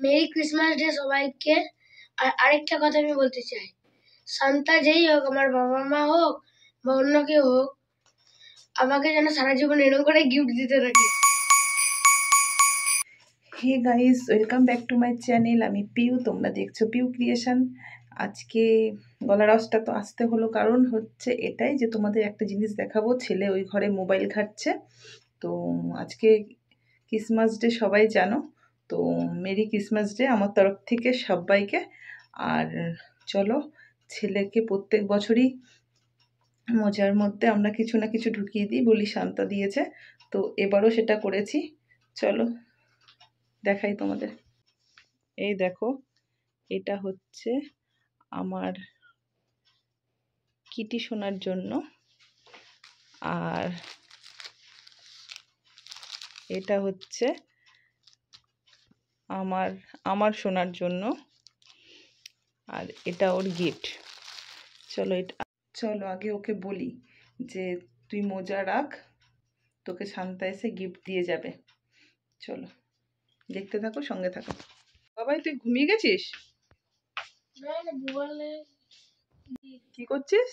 Mary Christmas day সবাইকে। আর আরেকটা কথা আমি বলতে চাই, সান্তা যেই হোক, আমার বাবা মা হোক বা অন্য কেউ হোক, আমাকে যেন সারা জীবন এরকম করে গিফট দিতে থাকে। Hey guys, welcome back to my channel. আমি পিউ, তোমরা দেখছো পিউ ক্রিয়েশন। আজকে গলার আওয়াজটা তো আসতে হলো, কারণ হচ্ছে এটাই যে তোমাদের একটা জিনিস দেখাবো। ছেলে ওই ঘরে মোবাইল ঘাটছে। তো আজকে ক্রিসমাস ডে, সবাই জানো। তো মেরি ক্রিসমাস ডে আমার তরফ থেকে সবাইকে। আর চলো, ছেলেকে প্রত্যেক বছরই মোজার মধ্যে আমরা কিছু না কিছু ঢুকিয়ে দিই, বলি শান্তা দিয়েছে। তো এবারও সেটা করেছি। চলো দেখাই তোমাদের। এই দেখো, এটা হচ্ছে আমার কিটি সোনার জন্য, আর এটা হচ্ছে আমার সোনার জন্য, আর এটা ওর গিফট। চলো আগে ওকে বলি যে তুই মোজা রাখ, তোকে শান্তা এসে গিফট দিয়ে যাবে। চলো দেখতে থাকো, সঙ্গে থাকো। বাবাই, তুই ঘুমিয়ে গেছিস? কি করছিস?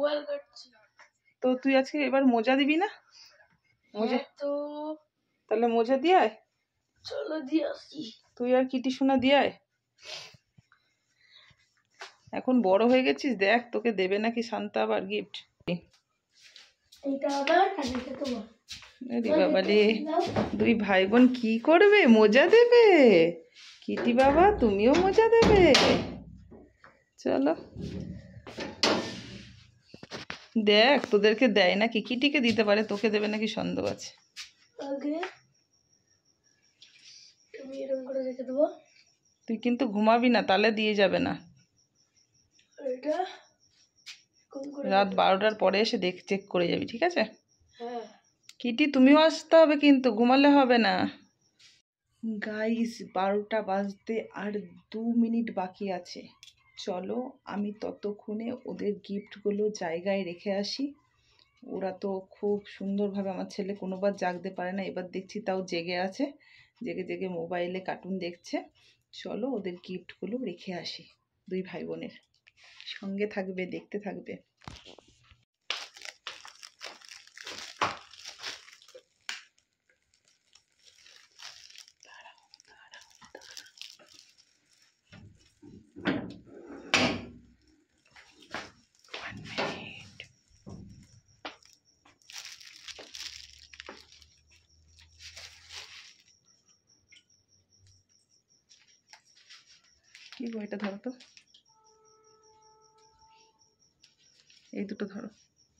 তো তুই আজকে এবার মোজা দিবি না? মোজা তো তাহলে মোজা দিয়ে আয়। চলো দিয়ে আসি। তুই আর কিটি সোনা দিয়ে আয়। এখন বড় হয়ে গেছিস, দেখ তোকে দেবে নাকি শান্তা আবার গিফট। এটা আবার আর এটা তোমার। আরে বাবা রে, দুই ভাই বোন কি করবে? মোজা দেবে? কিটি বাবা, তুমিও মোজা দেবে? চলো দেখ তোদেরকে দেয় নাকি। কিটিকে দিতে পারে, তোকে দেবে নাকি সন্দেহ আছে। আগে তুমি এরকম করে রেখে দেবো। তুই কিন্তু ঘুমাবি না, তাহলে দিয়ে যাবে না। এটা রাত 12টার পরে এসে চেক করে যাবি, ঠিক আছে? হ্যাঁ। কিটি, তুমিও আসতে হবে কিন্তু, ঘুমালে হবে না। গাইস, 12টা বাজতে আর 2 মিনিট বাকি আছে। চলো আমি ততক্ষণে ওদের গিফটগুলো জায়গায় রেখে আসি। ওরা তো খুব সুন্দরভাবে, আমার ছেলে কোনোবার জাগতে পারে না, এবার দেখছি তাও জেগে আছে, জেগে জেগে মোবাইলে কার্টুন দেখছে। চলো ওদের গিফটগুলো রেখে আসি। দুই ভাই বোনের সঙ্গে থাকবে, দেখতে থাকবে। কি গো, এটা ধরো তো, এই দুটো ধরো।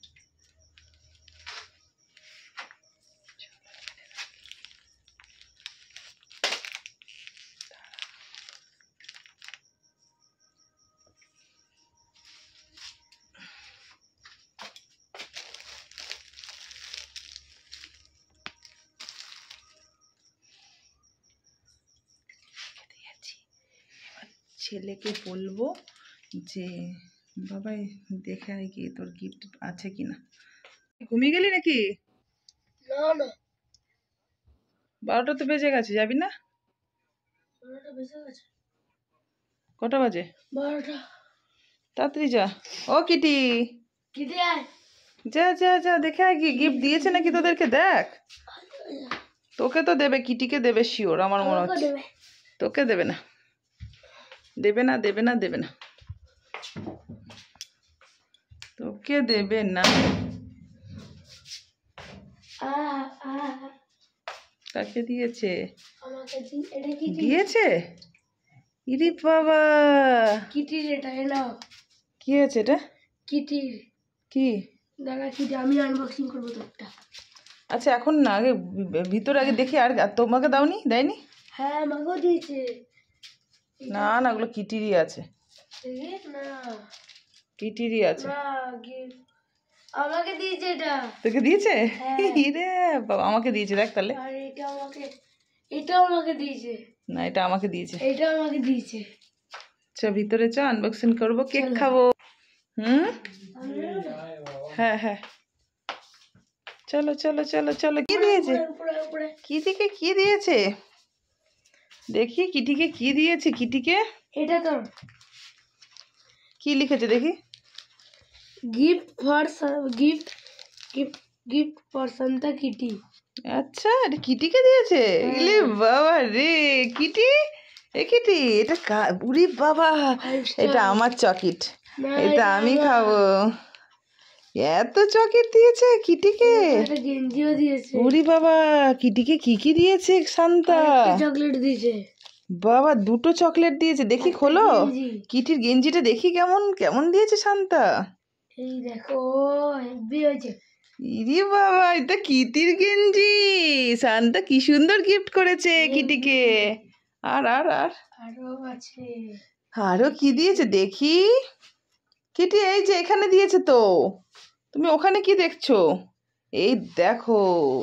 ছেলেকে বলবো যে বাবাই দেখে আয় কি তোর গিফট আছে কিনা। ঘুমিয়ে গেলি নাকি? না না, 12টা তো বেজে গেছে, যাবি না? 12টা বেজে গেছে। কটা বাজে? 12টা। তাড়াতাড়ি যা। ও কিটি, কিটি আয়। যা যা যা, দেখে আয় কি গিফট দিয়েছে নাকি তোদেরকে, দেখ। তোকে তো দেবে, কিটিকে দেবে শিওর, আমার মনে হচ্ছে। তোকে দেবে না, দেবে না, দেবে না, দেবে না, তোকে দেবে না। কাকে দিয়েছে? আমাকে এটা কি দিয়েছে? ইরি বাবা, কিটির, এটা নাও। কি আছে এটা? কিটির। কি? দাঁড়া, কিটি আমি আনবক্সিং করবো তোরটা। আচ্ছা এখন না, আগে ভিতরে আগে দেখি। আর তোমাকে দাওনি? দেয়নি? হ্যাঁ আমাকেও দিয়েছে। না না, ওগুলো কিটিরই আছে। না কিটিরই আছে। না, আমাকে দিয়েছে এটা। তোকে দিয়েছে? ইরে বাবা, আমাকে দিয়েছে, দেখ তাহলে। আর এটাও আমাকে দিয়েছে। না, এটা আমাকে দিয়েছে। এটাও আমাকে দিয়েছে। চ ভিতরে চ, আনবক্সিং করবো, কেক খাবো। হ্যাঁ হ্যাঁ, চলো চলো চলো চলো। কি দিয়েছে? কি দিকে কি দিয়েছে? দেখি কিটিকে কি দিয়েছে। কিটিকে এটা তো কি লিখেছে দেখি। Gift for gift gift gift for Santa Kitty. আচ্ছা, এটা কিটিকে দিয়েছে। ইলে বাবা রে, কিটি এ কিটি, এটা উরি বাবা, এটা আমার চকলেট, এটা আমি খাবো। এত চকলেট দিয়েছে কিটিকে। গেঞ্জিও দিয়েছে। উরি বাবা, কিটিকে কি কি দিয়েছে সান্তা? চকলেট দিয়েছে বাবা, দুটো চকলেট দিয়েছে। দেখি খোলো কিটির গেঞ্জিটা, দেখি কেমন কেমন দিয়েছে সান্তা। এই দেখো, হেভি হয়েছে। ইরে বাবা, এটা কিটির গেঞ্জি। সান্তা কি সুন্দর গিফট করেছে কিটিকে। আর আর আর আরো আছে। আরো কি দিয়েছে দেখি। কিটি এই যে এখানে দিয়েছে তো, তুমি ওখানে কি দেখছো? এই দেখো।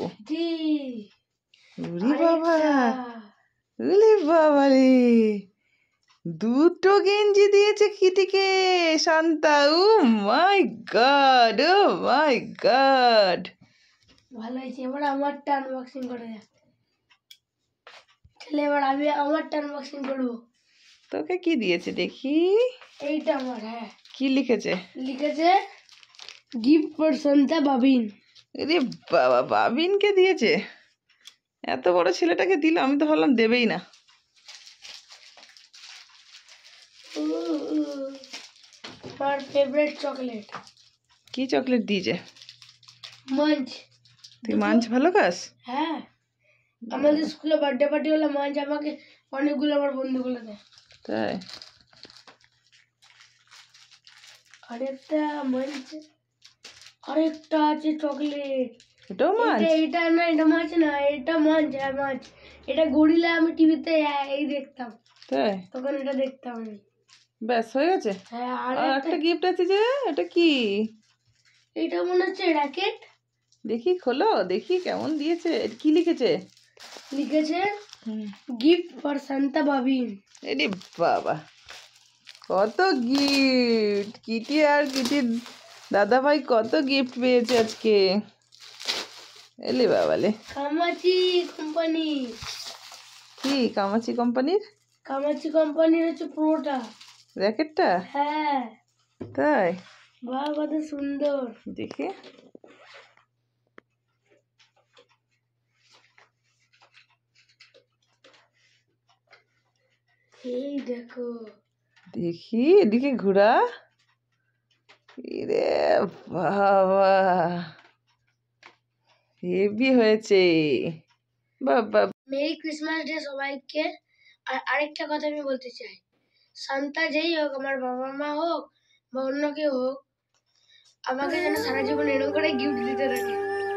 উরি বাবা, উরে বাবা রে, দুটো গেঞ্জি দিয়েছে কিটিকে Shanta. Oh my god, oh my god. ভালো হয়েছে। এবার আমারটা আনবক্সিং করে দেখ। তাহলে এবার আমি আমারটা আনবক্সিং করবো। তোকে কি দিয়েছে দেখি। এইটা আমার। হ্যাঁ, কি লিখেছে? লিখেছে গিফট ফর সান্তা বাবিন। আরে বাবা, বাবিনকে দিয়েছে। এত বড় ছেলেটাকে দিল, আমি তো ভাবলাম দেবেই না। আমার ফেভারিট চকলেট। কি চকলেট দিয়েছে? মাঞ্চ। তুই মাঞ্চ ভালো খাস? হ্যাঁ, আমাদের স্কুলে বার্থডে পার্টি হলে মাঞ্চ আমাকে অনেকগুলো আমার বন্ধুগুলো দেয়। তাই? আরেকটা মাঞ্চ, আরেকটা আছে চকলেট। এটাও মাঞ্চ? এটা না, এটা মাছ না, এটা মাঞ্চ। হ্যাঁ মাছ। এটা গরিলা আমি টিভিতে এই দেখতাম, তাই? তখন এটা দেখতাম আমি। ব্যাস হয়ে গেছে। হ্যাঁ, আর একটা গিফট আছে যে, এটা কি? এটা মনে হচ্ছে র্যাকেট। দেখি খোলো, দেখি কেমন দিয়েছে। এটা কি লিখেছে? লিখেছে গিফট ফর সান্তা বাবিন। এরে বাবা, কত গিফট! কিটি আর কিটির দাদা ভাই কত গিফট পেয়েছে আজকে। এলে বাবালে, কামাচি কোম্পানি। কি কামাচি কোম্পানির? কামাচি কোম্পানির হচ্ছে পুরোটা র্যাকেটটা? হ্যাঁ। তাই? বাহ, কত সুন্দর। দেখি। এই দেখো, দেখি এদিকে ঘোরা। ইরে বাবা, হেভি হয়েছে। বাবা, মেরি ক্রিসমাস ডে সবাইকে। আর আরেকটা কথা আমি বলতে চাই, সান্তা যেই হোক, আমার বাবা মা হোক বা অন্য কেউ হোক, আমাকে যেন সারা জীবন এরকম করে গিফট দিতে থাকে।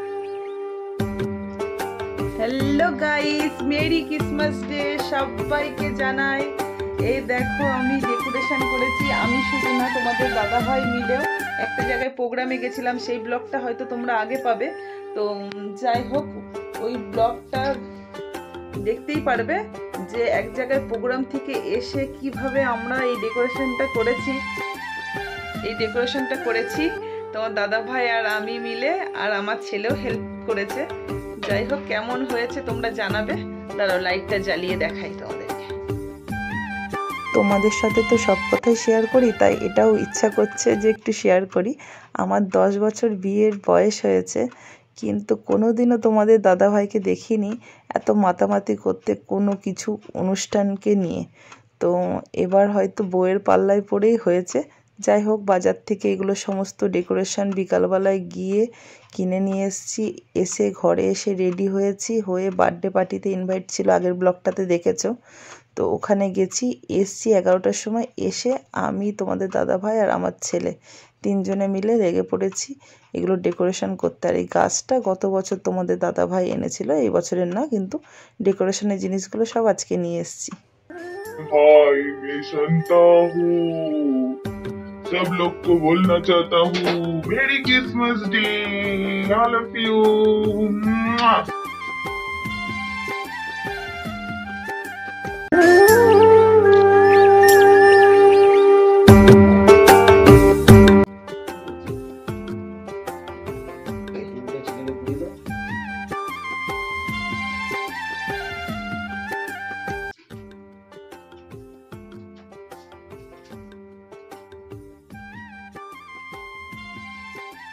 Hello guys, merry Christmas day সবাইকে জানাই। এই দেখো, আমি ডেকোরেশন করেছি। আমি শুধু না, তোমাদের দাদা ভাই মিলেও একটা জায়গায় প্রোগ্রামে গেছিলাম। সেই ব্লগটা হয়তো তোমরা আগে পাবে। তো যাই হোক, ওই ব্লগটা দেখতেই পারবে যে এক জায়গায় প্রোগ্রাম থেকে এসে কিভাবে আমরা এই ডেকোরেশনটা করেছি। তোমার দাদা ভাই আর আমি মিলে, আর আমার ছেলেও হেল্প করেছে। যাই হোক, কেমন হয়েছে তোমরা জানাবে। দাঁড়াও, লাইটটা জ্বালিয়ে দেখাই তোমাদেরকে। তোমাদের সাথে তো সব কথাই শেয়ার করি, তাই এটাও ইচ্ছা করছে যে একটু শেয়ার করি। আমার 10 বছর বিয়ের বয়স হয়েছে, কিন্তু কোনোদিনও তোমাদের দাদাভাইকে দেখিনি এত মাতামাতি করতে কোনো কিছু অনুষ্ঠানকে নিয়ে। তো এবার হয়তো বউয়ের পাল্লায় পড়েই হয়েছে। যাই হোক, বাজার থেকে এগুলো সমস্ত ডেকোরেশন বিকালবেলায় গিয়ে কিনে নিয়ে এসে ঘরে এসে রেডি হয়ে বার্থডে পার্টিতে ইনভাইট ছিল, আগের ব্লগটাতে দেখেছো। তো ওখানে গেছি, এসছি 11টার সময়। এসে আমি, তোমাদের দাদাভাই আর আমার ছেলে তিনজনে মিলে লেগে পড়েছি এগুলো ডেকোরেশন করতে। আর এই গাছটা গত বছর তোমাদের দাদাভাই এনেছিল, এই বছরের না, কিন্তু ডেকোরেশনের জিনিসগুলো সব আজকে নিয়ে এসছি। हाय मैं शांता हूँ, सब लोग को बोलना चाहता हूँ merry Christmas day, all of you.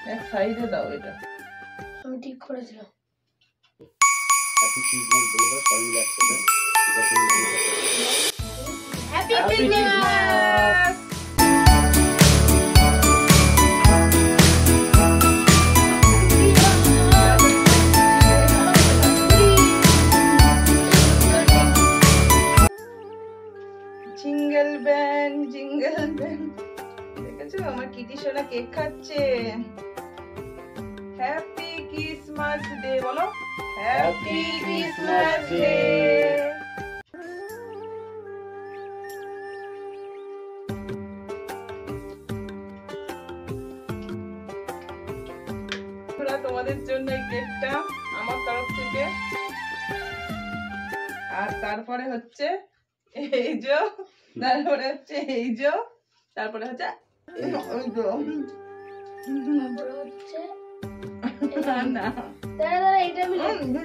এক সাইডে দাও এটা। আমি ঠিক করেছিলাম। হ্যাপি ক্রিসমাস বলে দাও সবাই মিলে একসাথে। এটা তুমি happy Happy Christmas. Christmas! Jingle ব্যাং জিঙ্গল ব্যাং। দেখেছো আমার কিটি সোনা কেক খাচ্ছে। হ্যাপি ক্রিসমাস ডে বলো। Happy Christmas day. তোমাদের জন্য এই কেকটা আমার তরফ থেকে। আর তারপরে হচ্ছে এই যে, তারপরে হচ্ছে এই যে, তারপরে হচ্ছে ওই যে। তারপরে হচ্ছে না দাদা এটা আমি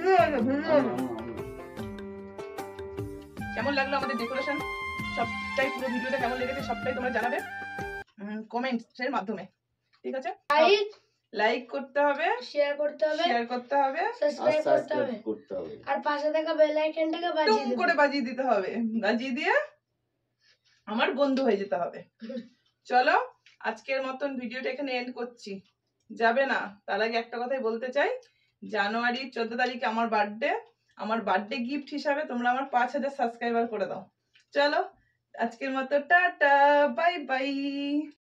কেমন লাগলো আমাদের ডেকোরেশন সবটাই, পুরো ভিডিওটা কেমন লেগেছে সবটাই তোমরা জানাবে কমেন্টস এর মাধ্যমে। ঠিক আছে, লাইক লাইক করতে হবে, শেয়ার করতে হবে, শেয়ার করতে হবে, সাবস্ক্রাইব করতে হবে, সাবস্ক্রাইব করতে হবে। আর পাশে থাকা বেল আইকনটাকে বাজিয়ে টুম দিতে করে বাজিয়ে দিতে হবে, বাজিয়ে দিয়ে আমার বন্ধু হয়ে যেতে হবে। চলো আজকের মতন ভিডিওটা এখানে এন্ড করছি। যাবে না তার আগে একটা কথাই বলতে চাই, জানুয়ারি 14 তারিখে আমার বার্থডে। আমার বার্থডে গিফট হিসাবে তোমরা আমার 5000 সাবস্ক্রাইবার করে দাও। চলো আজকের মতো টাটা, বাই বাই।